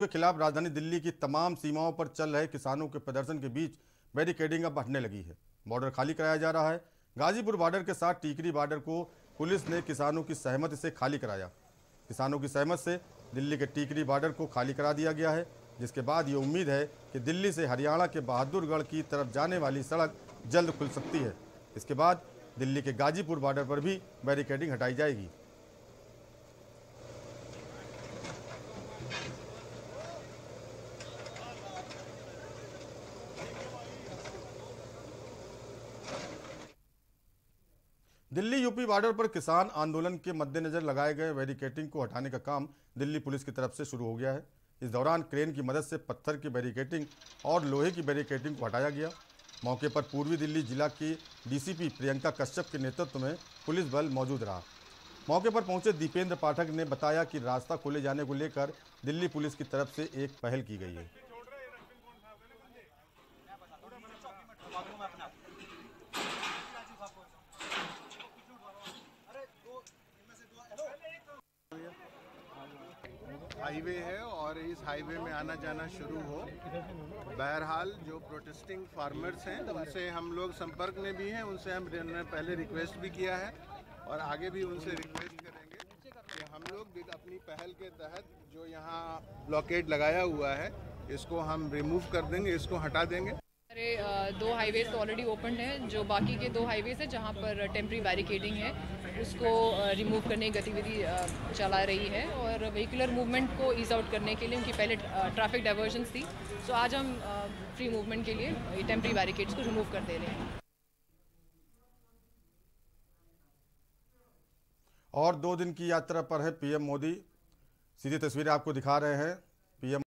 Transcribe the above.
के खिलाफ राजधानी दिल्ली की तमाम सीमाओं पर चल रहे किसानों के प्रदर्शन के बीच बैरिकेडिंग अब बढ़ने लगी है। बॉर्डर खाली कराया जा रहा है। गाजीपुर बॉर्डर के साथ टीकरी बॉर्डर को पुलिस ने किसानों की सहमति से खाली कराया। किसानों की सहमति से दिल्ली के टीकरी बॉर्डर को खाली करा दिया गया है, जिसके बाद ये उम्मीद है कि दिल्ली से हरियाणा के बहादुरगढ़ की तरफ जाने वाली सड़क जल्द खुल सकती है। इसके बाद दिल्ली के गाजीपुर बॉर्डर पर भी बैरिकेडिंग हटाई जाएगी। दिल्ली यूपी बॉर्डर पर किसान आंदोलन के मद्देनजर लगाए गए बैरिकेडिंग को हटाने का काम दिल्ली पुलिस की तरफ से शुरू हो गया है। इस दौरान क्रेन की मदद से पत्थर की बैरिकेडिंग और लोहे की बैरिकेडिंग को हटाया गया। मौके पर पूर्वी दिल्ली जिला की डीसीपी प्रियंका कश्यप के नेतृत्व में पुलिस बल मौजूद रहा। मौके पर पहुंचे दीपेंद्र पाठक ने बताया कि रास्ता खोले जाने को लेकर दिल्ली पुलिस की तरफ से एक पहल की गई है। हाईवे है और इस हाईवे में आना जाना शुरू हो। बहरहाल जो प्रोटेस्टिंग फार्मर्स हैं उनसे हम लोग संपर्क में भी हैं, उनसे हमने पहले रिक्वेस्ट भी किया है और आगे भी उनसे रिक्वेस्ट करेंगे कि हम लोग अपनी पहल के तहत जो यहाँ ब्लॉकेड लगाया हुआ है इसको हम रिमूव कर देंगे, इसको हटा देंगे। दो हाईवेज तो ऑलरेडी ओपन है, जो बाकी के दो हाईवेज है जहां पर टेम्प्रेरी बैरिकेडिंग है उसको रिमूव करने की गतिविधि चला रही है और व्हीकुलर मूवमेंट को ईज आउट करने के लिए उनकी पहले ट्रैफिक डाइवर्जन्स थी, तो आज हम फ्री मूवमेंट के लिए टेम्प्रेरी बैरिकेड्स को रिमूव कर दे रहे हैं। और 2 दिन की यात्रा पर है पीएम मोदी। सीधी तस्वीरें आपको दिखा रहे हैं। पीएम